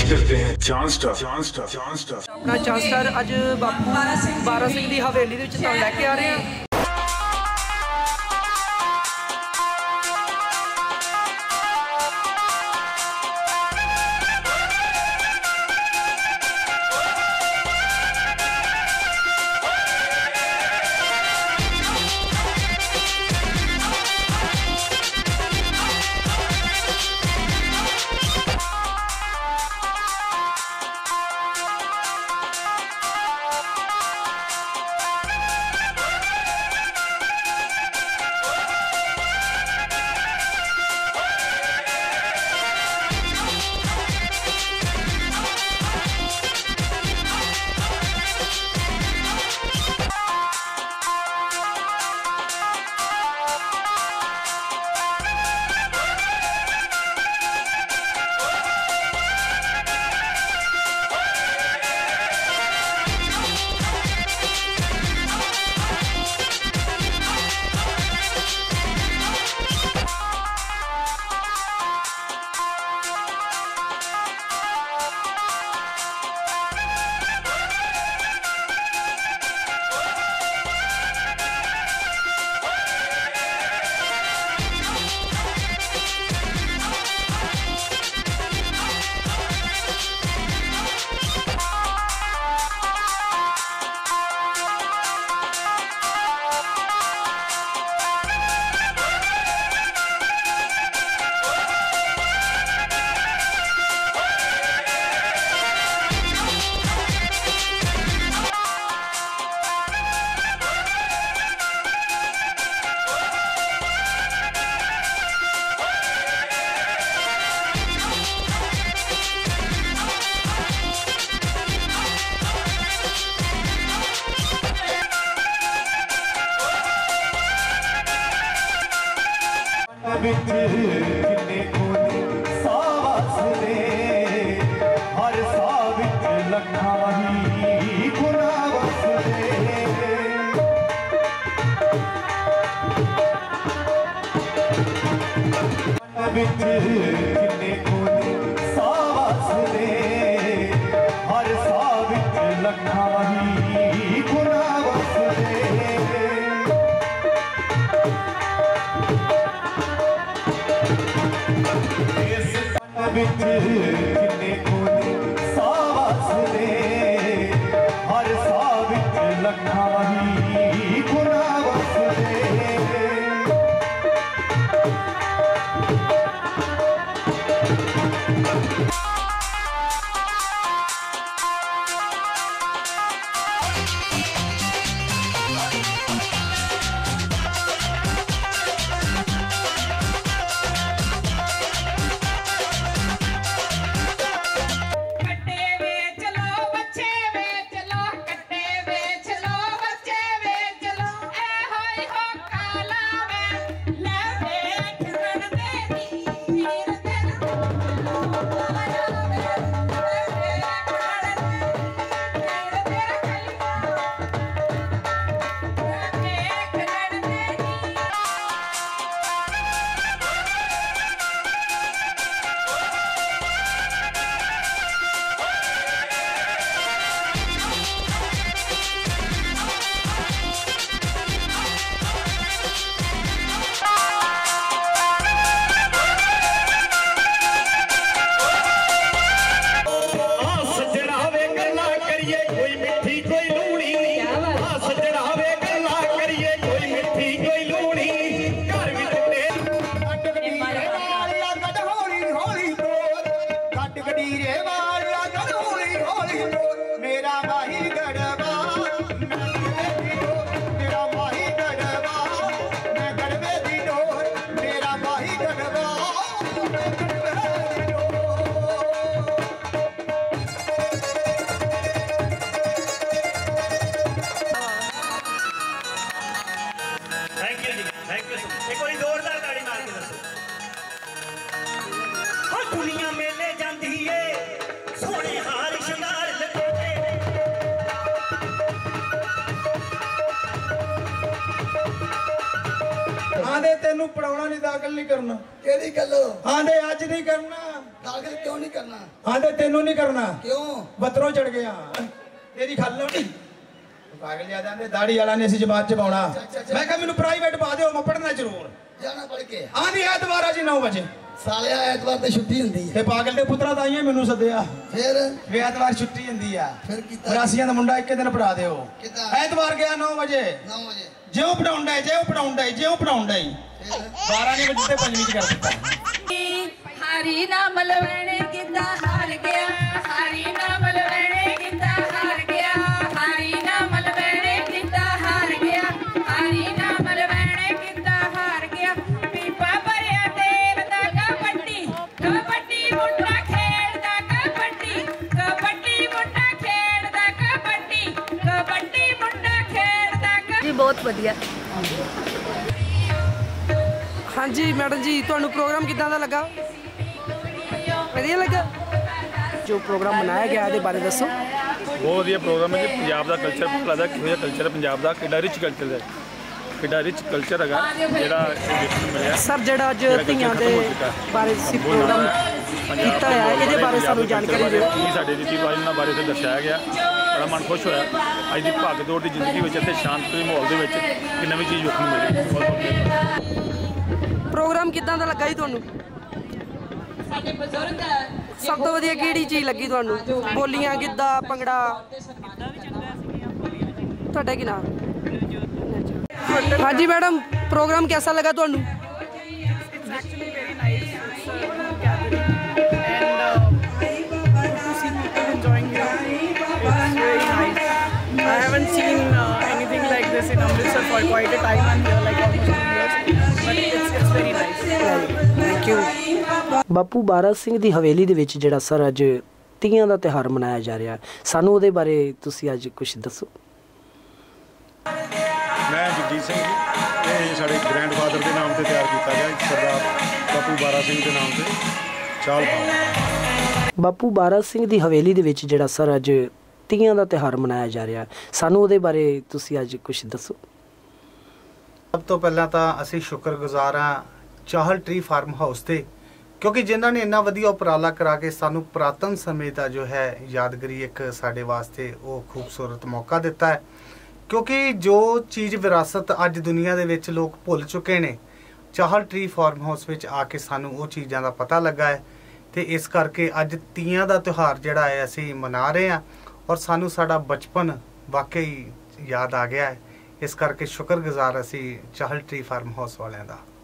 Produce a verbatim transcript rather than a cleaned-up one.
करते हैं चांद स्टार चांद स्टार चांद स्टार अपना चांद स्टार अज बापू बारा सिंह की हवेली दे विच तुहानूं लैके आ रहे हैं। किन्ने कोने सावस ने हर सावित लखा ही गुना वसने किन्ने कोने सावस ने हर सावित लखा ही गुना वसने किन्ने कोने सावस ने हर सावित लखा ही गुना वसने दुनिया मेले जाती है सोने हार शंगार लगे ਆਂਦੇ ਤੈਨੂੰ ਪੜਾਉਣਾ ਨਹੀਂ ਦਾਖਲ ਨਹੀਂ ਕਰਨਾ। ਕਿਹੜੀ ਗੱਲ? ਆਂਦੇ ਅੱਜ ਨਹੀਂ ਕਰਨਾ। ਦਾਖਲ ਕਿਉਂ ਨਹੀਂ ਕਰਨਾ? ਆਂਦੇ ਤੈਨੂੰ ਨਹੀਂ ਕਰਨਾ। ਕਿਉਂ? ਬੱਤਰੋਂ ਚੜ ਗਿਆ ਤੇਰੀ ਖੱਲ ਨਹੀਂ ਪਾਗਲ ਜਿਆ ਜਾਂਦੇ ਦਾੜੀ ਵਾਲਾ ਨੇ ਅਸੀਂ ਜਮਾਤ ਚ ਪਾਉਣਾ। ਮੈਂ ਕਿਹਾ ਮੈਨੂੰ ਪ੍ਰਾਈਵੇਟ ਪਾ ਦਿਓ ਮੈਂ ਪੜਨਾ ਜ਼ਰੂਰ ਜਾਣਾ ਪੜ ਕੇ। ਆਂਦੀ ਐਤਵਾਰ ਆ ਜੀ ਨੌ ਵਜੇ। ਸਾਲਿਆ ਐਤਵਾਰ ਤੇ ਛੁੱਟੀ ਹੁੰਦੀ ਹੈ। ਤੇ ਪਾਗਲ ਦੇ ਪੁੱਤਰਾ ਤਾਂ ਆਈਆਂ ਮੈਨੂੰ ਸੱਦਿਆ ਫਿਰ ਵੀ ਐਤਵਾਰ ਛੁੱਟੀ ਹੁੰਦੀ ਆ। ਫਿਰ ਕੀਤਾ ਰਾਸੀਆਂ ਦਾ ਮੁੰਡਾ ਇੱਕ ਦਿਨ ਪੜਾ ਦਿਓ। ਐਤਵਾਰ ਗਿਆ ਨੌ ਵਜੇ। ਨੌ ਵਜੇ ਜਿਉਂ ਪੜਾਉਂਦਾ ਹੈ ਜਿਉਂ ਪੜਾਉਂਦਾ ਹੈ ਜਿਉਂ ਪੜਾਉਂਦਾ ਹੈ ਬਾਰਾਂ ਨੇ ਵਜੇ ਤੇ ਪੰਜਵੀਂ ਚ ਕਰ ਦਿੱਤਾ। ਹਰੀ ਨਾਮ ਲਵਣੇ ਕਿੱਦਾਂ ਹਾਰ ਗਿਆ, ਹਰੀ ਨਾਮ ਲਵਣੇ ਕਿੱਦਾਂ ਹਾਰ ਗਿਆ, ਹਰੀ ਨਾਮ ਲਵਣੇ ਕਿੱਦਾਂ ਹਾਰ ਗਿਆ, ਹਰੀ ਨਾਮ ਲਵਣੇ ਕਿੱਦਾਂ ਹਾਰ ਗਿਆ। ਪੀਪਾ ਭਰਿਆ ਤੇਲ ਦਾ ਕਬੱਡੀ, ਕਬੱਡੀ ਮੁੰਡਾ ਖੇਡਦਾ ਕਬੱਡੀ, ਕਬੱਡੀ ਮੁੰਡਾ ਖੇਡਦਾ ਕਬੱਡੀ, ਕਬੱਡੀ ਮੁੰਡਾ ਖੇਡਦਾ। ਜੀ ਬਹੁਤ ਵਧੀਆ। ਹਾਂਜੀ ਮੈਡਮ ਜੀ, ਤੁਹਾਨੂੰ ਪ੍ਰੋਗਰਾਮ ਕਿੱਦਾਂ ਦਾ ਲੱਗਾ? ਵਧੀਆ ਲੱਗਾ? ਜੋ ਪ੍ਰੋਗਰਾਮ ਮਨਾਇਆ ਗਿਆ ਇਹਦੇ ਬਾਰੇ ਦੱਸੋ। ਬਹੁਤ ਵਧੀਆ ਪ੍ਰੋਗਰਾਮ ਹੈ ਜੀ। ਪੰਜਾਬ ਦਾ ਕਲਚਰ ਲੱਗਦਾ ਕਿਹੋ ਜਿਹਾ ਕਲਚਰ ਹੈ ਪੰਜਾਬ ਦਾ, ਕਿੱਡਾ ਰਿਚ ਕਲਚਰ ਹੈ, ਕਿੱਡਾ ਰਿਚ ਕਲਚਰ ਹੈਗਾ ਜਿਹੜਾ ਦੇਖਣ ਨੂੰ ਮਿਲਿਆ। ਸਰ ਜਿਹੜਾ ਅੱਜ ਧੀਆਂ ਦੇ ਬਾਰੇ ਤੁਸੀਂ ਪ੍ਰੋਗਰਾਮ ਕੀਤਾ ਹੈ ਇਹਦੇ ਬਾਰੇ ਸਾਨੂੰ ਜਾਣਕਾਰੀ ਦਿਓ। ਕੀ ਸਾਡੇ ਰੀਤੀ ਰਿਵਾਜ ਉਹਨਾਂ ਬਾਰੇ ਤੇ ਦਰਸਾਇਆ ਗਿਆ। ਬੜਾ ਮਨ ਖੁਸ਼ ਹੋਇਆ ਅੱਜ ਦੀ ਭੱਜ ਦੌੜ ਦੀ ਜ਼ਿੰਦਗੀ ਵਿੱਚ ਅਤੇ ਸ਼ਾਂਤਮਈ ਮਾਹੌਲ ਦੇ ਵਿੱਚ ਕਿ ਨਵੀਂ ਚੀਜ਼ ਵੇਖਣ ਨੂੰ ਮਿਲੀ। ਬਹੁਤ ਬਹੁਤ ਪ੍ਰੋਗਰਾਮ ਕਿੱਦਾਂ ਦਾ ਲੱਗਾ ਜੀ ਤੁਹਾਨੂੰ? ਸਾਡੇ ਬਜ਼ੁਰਗ ਸਭ ਤੋਂ ਵਧੀਆ ਕਿਹੜੀ ਚੀਜ਼ ਲੱਗੀ ਤੁਹਾਨੂੰ? ਬੋਲੀਆਂ, ਗਿੱਧਾ, ਭੰਗੜਾ? ਤੁਹਾਡਾ ਕੀ ਨਾਮ? ਹਾਂਜੀ ਮੈਡਮ, ਪ੍ਰੋਗਰਾਮ कैसा लगा ਤੁਹਾਨੂੰ? Actually very nice. It's a group gathering and uh, to see people enjoying here. It's very nice. I haven't seen uh, anything like this in Amritsar for quite a time. I'm here like almost two years, but it's it's very nice. Thank you. ਬਾਪੂ ਬਾਰਾ ਸਿੰਘ ਦੀ ਹਵੇਲੀ ਦੇ ਵਿੱਚ ਜਿਹੜਾ sir ਅੱਜ ਤੀਆਂ ਦਾ ਤਿਉਹਾਰ ਮਨਾਇਆ ਜਾ ਰਿਹਾ, ਸਾਨੂੰ ਉਹਦੇ ਬਾਰੇ ਤੁਸੀਂ ਅੱਜ ਕੁਝ ਦੱਸੋ। ਮੈਂ ਜਗਜੀਤ ਸਿੰਘ ਜੀ, ਇਹ ਸਾਡੇ ਗ੍ਰੈਂਡਫਾਦਰ ਦੇ ਨਾਮ ਤੇ ਤਿਆਰ ਕੀਤਾ ਗਿਆ ਸਰਦਾਰ ਬਾਪੂ ਬਾਰਾ ਸਿੰਘ ਦੇ ਨਾਮ ਤੇ ਚਾਲ ਪਾ। ਬਾਪੂ ਬਾਰਾ ਸਿੰਘ ਦੀ ਹਵੇਲੀ ਦੇ ਵਿੱਚ ਜਿਹੜਾ ਸਰ ਅੱਜ ਤੀਆਂ ਦਾ ਤਿਉਹਾਰ ਮਨਾਇਆ ਜਾ ਰਿਹਾ, ਸਾਨੂੰ ਉਹਦੇ ਬਾਰੇ ਤੁਸੀਂ ਅੱਜ ਕੁਝ ਦੱਸੋ। ਸਭ ਤੋਂ ਪਹਿਲਾਂ ਤਾਂ ਅਸੀਂ ਸ਼ੁਕਰਗੁਜ਼ਾਰ ਹਾਂ ਚਾਹਲ ਟਰੀ ਫਾਰਮ ਹਾਊਸ ਤੇ, ਕਿਉਂਕਿ ਜਿਨ੍ਹਾਂ ਨੇ ਇੰਨਾ ਵਧੀਆ ਉਪਰਾਲਾ ਕਰਾ ਕੇ ਸਾਨੂੰ ਪੁਰਾਤਨ ਸਮੇਂ ਦਾ ਜੋ ਹੈ ਯਾਦਗਾਰੀ ਇੱਕ ਸਾਡੇ ਵਾਸਤੇ ਉਹ ਖੂਬਸੂਰਤ ਮੌਕਾ ਦਿੱਤਾ ਹੈ। ਕਿਉਂਕਿ ਜੋ ਚੀਜ਼ ਵਿਰਾਸਤ ਅੱਜ ਦੁਨੀਆ ਦੇ ਵਿੱਚ ਲੋਕ ਭੁੱਲ ਚੁੱਕੇ ਨੇ, ਚਾਹਲ ਟਰੀ ਫਾਰਮ ਹਾਊਸ ਵਿੱਚ ਆ ਕੇ ਸਾਨੂੰ ਉਹ ਚੀਜ਼ਾਂ ਦਾ ਪਤਾ ਲੱਗਾ ਹੈ ਤੇ ਇਸ ਕਰਕੇ ਅੱਜ ਤੀਆਂ ਦਾ ਤਿਉਹਾਰ ਜਿਹੜਾ ਹੈ ਅਸੀਂ ਮਨਾ ਰਹੇ ਹਾਂ ਔਰ ਸਾਨੂੰ ਸਾਡਾ ਬਚਪਨ ਵਾਕਈ ਯਾਦ ਆ ਗਿਆ ਹੈ। ਇਸ ਕਰਕੇ ਸ਼ੁਕਰਗੁਜ਼ਾਰ ਅਸੀਂ ਚਾਹਲ ਟਰੀ ਫਾਰਮ ਹਾਊਸ ਵਾਲਿਆਂ ਦਾ।